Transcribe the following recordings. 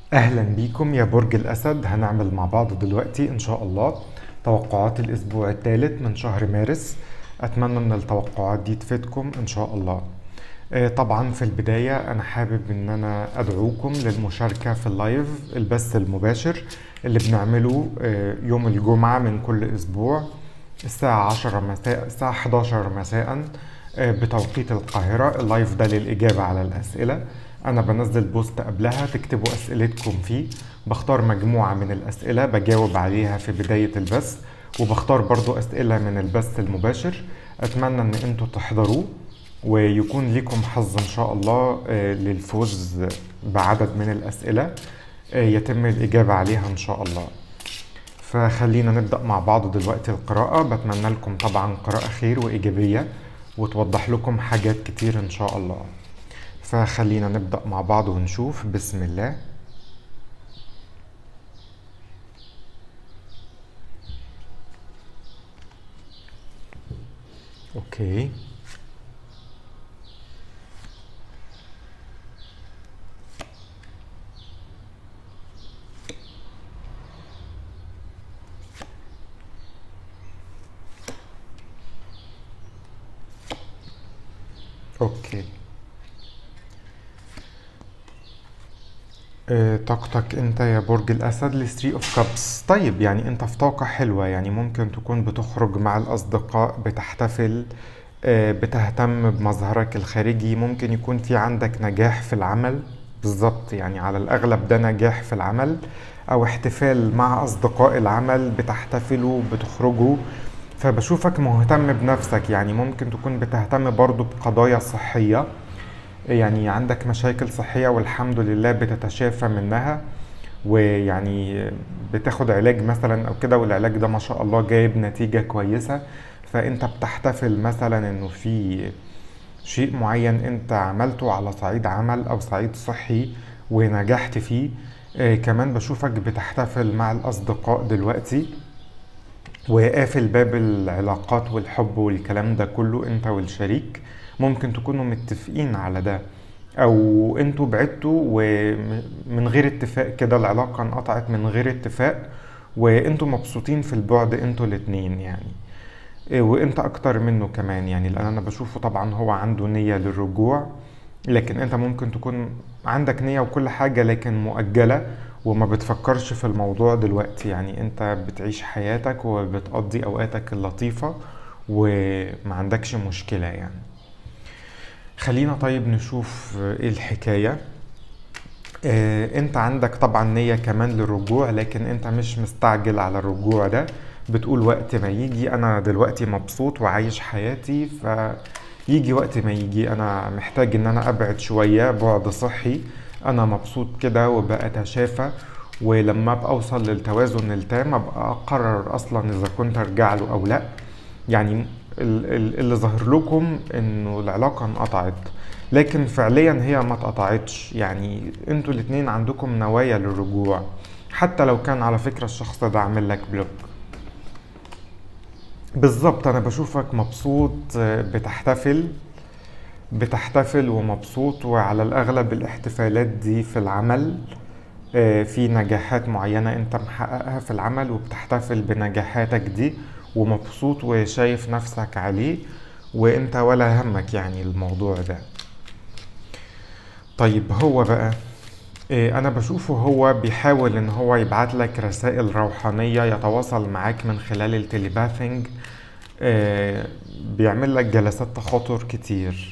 اهلا بيكم يا برج الاسد. هنعمل مع بعض دلوقتي ان شاء الله توقعات الاسبوع الثالث من شهر مارس. اتمنى ان التوقعات دي تفيدكم ان شاء الله. طبعا في البداية انا حابب ان انا ادعوكم للمشاركة في اللايف البث المباشر اللي بنعمله يوم الجمعة من كل اسبوع الساعة 10 مساء الساعة 11 مساء بتوقيت القاهرة. اللايف ده للإجابة على الأسئلة. أنا بنزل بوست قبلها تكتبوا أسئلتكم فيه، بختار مجموعة من الأسئلة بجاوب عليها في بداية البث، وبختار برضو أسئلة من البث المباشر. أتمنى أن أنتوا تحضروا ويكون لكم حظ إن شاء الله للفوز بعدد من الأسئلة يتم الإجابة عليها إن شاء الله. فخلينا نبدأ مع بعض دلوقتي القراءة. بتمنى لكم طبعا قراءة خير وإيجابية وتوضح لكم حاجات كتير إن شاء الله. فخلينا نبدأ مع بعض ونشوف. بسم الله. أوكي، أوكي. طاقتك انت يا برج الاسد لثري اوف كابس. طيب يعني انت في طاقة حلوة، يعني ممكن تكون بتخرج مع الاصدقاء، بتحتفل، بتهتم بمظهرك الخارجي، ممكن يكون في عندك نجاح في العمل. بالظبط، يعني على الاغلب ده نجاح في العمل او احتفال مع اصدقاء العمل، بتحتفلوا بتخرجوا. فبشوفك مهتم بنفسك، يعني ممكن تكون بتهتم برضو بقضايا صحية، يعني عندك مشاكل صحية والحمد لله بتتشافى منها، ويعني بتاخد علاج مثلا او كده، والعلاج ده ما شاء الله جايب نتيجة كويسة. فانت بتحتفل مثلا انه في شيء معين انت عملته على صعيد عمل او صعيد صحي ونجحت فيه. كمان بشوفك بتحتفل مع الاصدقاء دلوقتي، وقافل باب العلاقات والحب والكلام ده كله انت والشريك. ممكن تكونوا متفقين على ده، او انتوا بعدتوا ومن غير اتفاق كده، العلاقة انقطعت من غير اتفاق، وانتوا مبسوطين في البعد انتوا الاتنين يعني. وانت اكتر منه كمان، يعني لان انا بشوفه طبعا هو عنده نية للرجوع، لكن انت ممكن تكون عندك نية وكل حاجة لكن مؤجلة وما بتفكرش في الموضوع دلوقتي. يعني انت بتعيش حياتك وبتقضي اوقاتك اللطيفة وما عندكش مشكلة يعني. خلينا طيب نشوف ايه الحكاية. انت عندك طبعا نية كمان للرجوع، لكن انت مش مستعجل على الرجوع ده. بتقول وقت ما يجي، انا دلوقتي مبسوط وعايش حياتي، فيجي وقت ما يجي. انا محتاج ان انا ابعد شوية بعد صحي، انا مبسوط كده وبقى اتشافى، ولما ابقى اوصل للتوازن التام ابقى اقرر اصلا اذا كنت ارجع له او لا. يعني اللي ظهر لكم انه العلاقة انقطعت، لكن فعليا هي ما اتقطعتش. يعني انتوا الاتنين عندكم نوايا للرجوع، حتى لو كان على فكرة الشخص ده عامل لك بلوك. بالظبط، انا بشوفك مبسوط، بتحتفل ومبسوط، وعلى الاغلب الاحتفالات دي في العمل. في نجاحات معينة انت محققها في العمل وبتحتفل بنجاحاتك دي ومبسوط وشايف نفسك عليه، وانت ولا همك يعني الموضوع ده. طيب هو بقى انا بشوفه هو بيحاول ان هو يبعت لك رسائل روحانية، يتواصل معاك من خلال التليباثينج. بيعمل لك جلسات تخاطر كتير.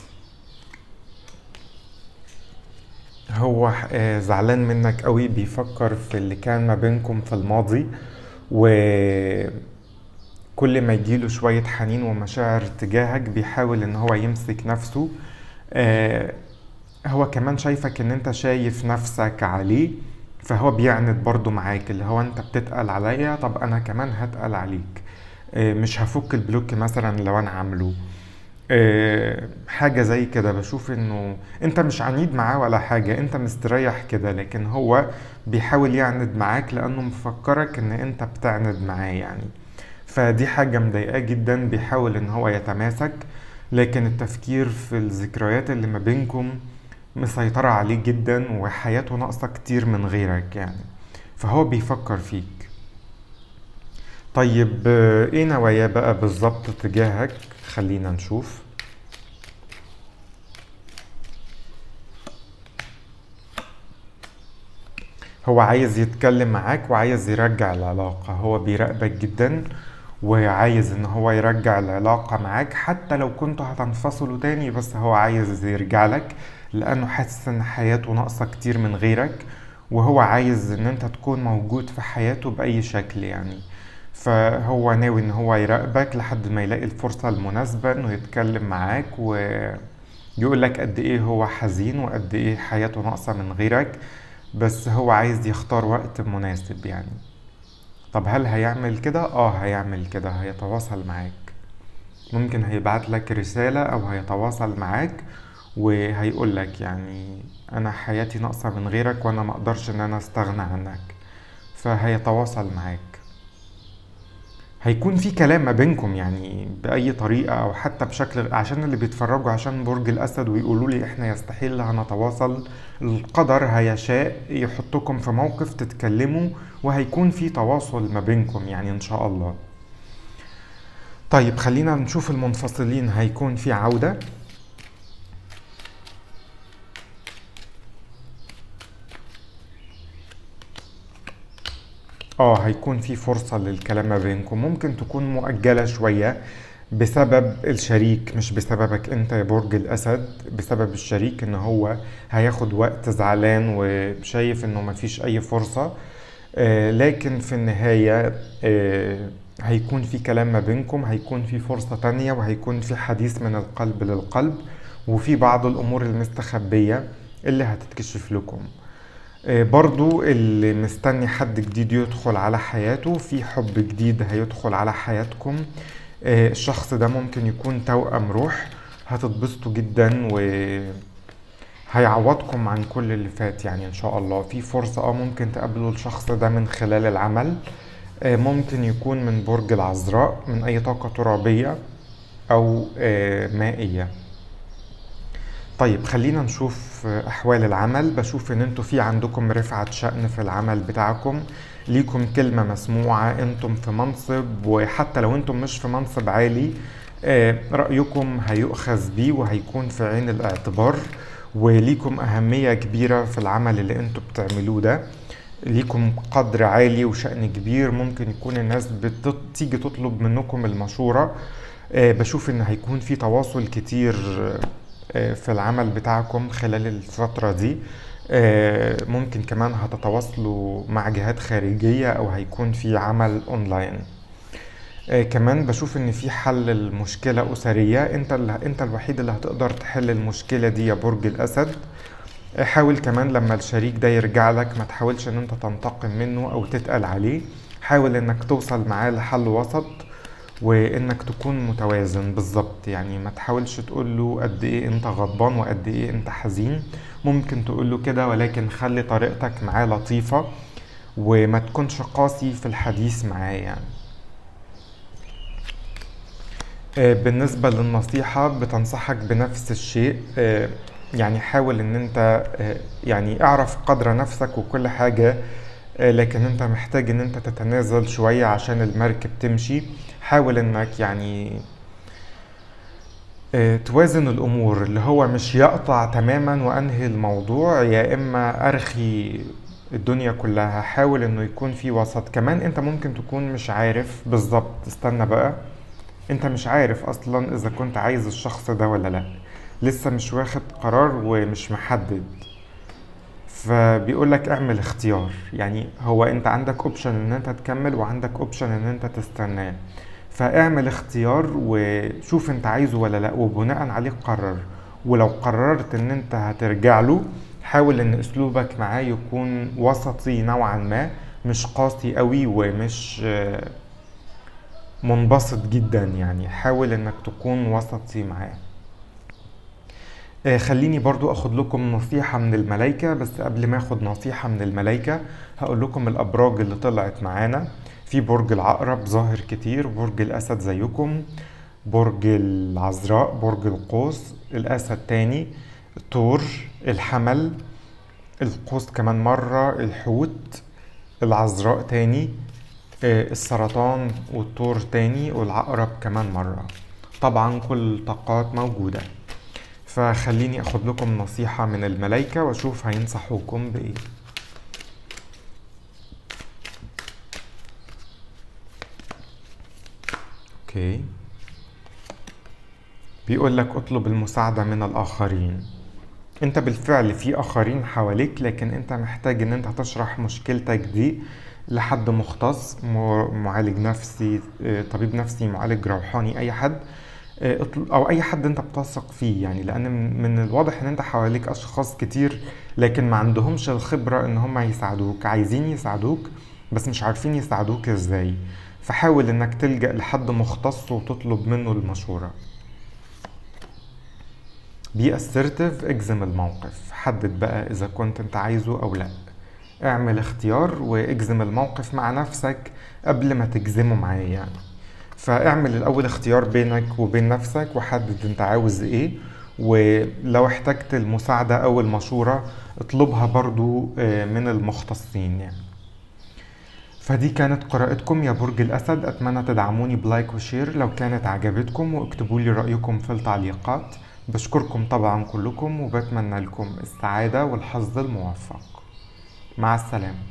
هو زعلان منك قوي، بيفكر في اللي كان ما بينكم في الماضي، وكل ما يجيله شوية حنين ومشاعر تجاهك بيحاول ان هو يمسك نفسه. آه، هو كمان شايفك ان انت شايف نفسك عليه، فهو بيعند برضو معاك، اللي هو انت بتتقل عليا طب انا كمان هتقل عليك. مش هفك البلوك مثلا لو انا عامله. حاجة زي كده. بشوف انه انت مش عنيد معاه ولا حاجة، انت مستريح كده، لكن هو بيحاول يعند معاك لانه مفكرك ان انت بتعند معاه يعني. فدي حاجة مضايقاه جدا، بيحاول ان هو يتماسك، لكن التفكير في الذكريات اللي ما بينكم مسيطرة عليه جدا وحياته ناقصة كتير من غيرك يعني، فهو بيفكر فيك. طيب ايه نواياه بقى بالظبط تجاهك؟ خلينا نشوف. هو عايز يتكلم معاك وعايز يرجع العلاقة، هو بيراقبك جدا وعايز ان هو يرجع العلاقة معاك حتى لو كنتوا هتنفصلوا تاني، بس هو عايز يرجع لك لانه حاسس ان حياته ناقصة كتير من غيرك، وهو عايز ان انت تكون موجود في حياته بأي شكل يعني. فهو ناوي ان هو يراقبك لحد ما يلاقي الفرصة المناسبة انه يتكلم معاك ويقول لك قد ايه هو حزين وقد ايه حياته ناقصة من غيرك، بس هو عايز يختار وقت مناسب يعني. طب هل هيعمل كده؟ هيعمل كده، هيتواصل معاك. ممكن هيبعت لك رسالة او هيتواصل معاك وهيقول لك يعني انا حياتي ناقصة من غيرك وانا ما اقدرش ان انا استغنى عنك، فهيتواصل معاك. هيكون في كلام ما بينكم يعني بأي طريقة أو حتى بشكل، عشان اللي بيتفرجوا عشان برج الأسد ويقولوا لي إحنا يستحيل هنتواصل، القدر هيشاء يحطكم في موقف تتكلموا وهيكون في تواصل ما بينكم يعني إن شاء الله. طيب خلينا نشوف المنفصلين، هيكون في عودة. هيكون في فرصة للكلام ما بينكم، ممكن تكون مؤجلة شوية بسبب الشريك، مش بسببك انت يا برج الاسد، بسبب الشريك ان هو هياخد وقت زعلان وشايف انه مفيش اي فرصة. لكن في النهاية هيكون في كلام ما بينكم، هيكون في فرصة تانية وهيكون في حديث من القلب للقلب، وفي بعض الامور المستخبية اللي هتتكشف لكم. برضو اللي مستني حد جديد يدخل على حياته، في حب جديد هيدخل على حياتكم. الشخص ده ممكن يكون توأم روح، هتتبسطوا جدا وهيعوضكم عن كل اللي فات يعني ان شاء الله. في فرصة ممكن تقابلوا الشخص ده من خلال العمل، ممكن يكون من برج العذراء، من اي طاقة ترابية او مائية. طيب خلينا نشوف احوال العمل. بشوف ان انتوا في عندكم رفعة شأن في العمل بتاعكم، ليكم كلمة مسموعة، انتم في منصب، وحتى لو انتم مش في منصب عالي رأيكم هيؤخذ بيه وهيكون في عين الاعتبار، وليكم أهمية كبيرة في العمل اللي انتم بتعملوه ده، ليكم قدر عالي وشأن كبير. ممكن يكون الناس بتيجي تطلب منكم المشورة. بشوف ان هيكون في تواصل كتير في العمل بتاعكم خلال الفترة دي. ممكن كمان هتتواصلوا مع جهات خارجية او هيكون في عمل اونلاين. كمان بشوف ان في حل المشكلة اسرية، انت الوحيد اللي هتقدر تحل المشكلة دي يا برج الاسد. حاول كمان لما الشريك ده يرجع لك ما تحاولش ان انت تنتقم منه او تتقل عليه، حاول انك توصل معاه لحل وسط وانك تكون متوازن بالظبط يعني. ما تحاولش تقول له قد ايه انت غضبان وقد ايه انت حزين، ممكن تقول له كده ولكن خلي طريقتك معاه لطيفة وما تكونش قاسي في الحديث معاه يعني. بالنسبة للنصيحة بتنصحك بنفس الشيء، يعني حاول ان انت يعني اعرف قدر نفسك وكل حاجة، لكن انت محتاج ان انت تتنازل شوية عشان المركب تمشي. حاول انك يعني توازن الامور، اللي هو مش يقطع تماما وانهي الموضوع يا اما ارخي الدنيا كلها. حاول انه يكون في وسط. كمان انت ممكن تكون مش عارف بالظبط، استنى بقى، انت مش عارف اصلا اذا كنت عايز الشخص ده ولا لا، لسه مش واخد قرار ومش محدد، فبيقولك اعمل اختيار يعني. هو انت عندك اوبشن ان انت تكمل وعندك اوبشن ان انت تستناه، فاعمل اختيار وشوف انت عايزه ولا لا وبناء عليه قرر. ولو قررت ان انت هترجع له، حاول ان اسلوبك معاه يكون وسطي نوعا ما، مش قاسي قوي ومش منبسط جدا يعني. حاول انك تكون وسطي معاه. خليني برضو اخد لكم نصيحة من الملايكة، بس قبل ما اخد نصيحة من الملايكة هقول لكم الابراج اللي طلعت معانا. في برج العقرب ظاهر كتير، برج الاسد زيكم، برج العذراء، برج القوس، الاسد تاني، الثور، الحمل، القوس كمان مرة، الحوت، العذراء تاني، السرطان والثور تاني، والعقرب كمان مرة. طبعا كل الطاقات موجودة. فخليني اخد لكم نصيحة من الملايكة واشوف هينصحوكم بايه. اوكي، بيقول لك اطلب المساعدة من الاخرين. انت بالفعل في اخرين حواليك، لكن انت محتاج ان انت تشرح مشكلتك دي لحد مختص، معالج نفسي، طبيب نفسي، معالج روحاني، اي حد، او اي حد انت بتثق فيه يعني. لان من الواضح ان انت حواليك اشخاص كتير لكن ما عندهمش الخبرة ان هم يساعدوك، عايزين يساعدوك بس مش عارفين يساعدوك ازاي. فحاول انك تلجأ لحد مختص وتطلب منه المشورة. بي assertive، اجزم الموقف، حدد بقى اذا كنت انت عايزه او لا. اعمل اختيار واجزم الموقف مع نفسك قبل ما تجزمه معاه يعني. فاعمل الاول اختيار بينك وبين نفسك وحدد انت عاوز ايه، ولو احتجت المساعدة او المشورة اطلبها برضو من المختصين يعني. فدي كانت قراءتكم يا برج الأسد. أتمنى تدعموني بلايك وشير لو كانت عجبتكم، واكتبوا لي رأيكم في التعليقات. بشكركم طبعا كلكم، وبتمنى لكم السعادة والحظ الموفق. مع السلامة.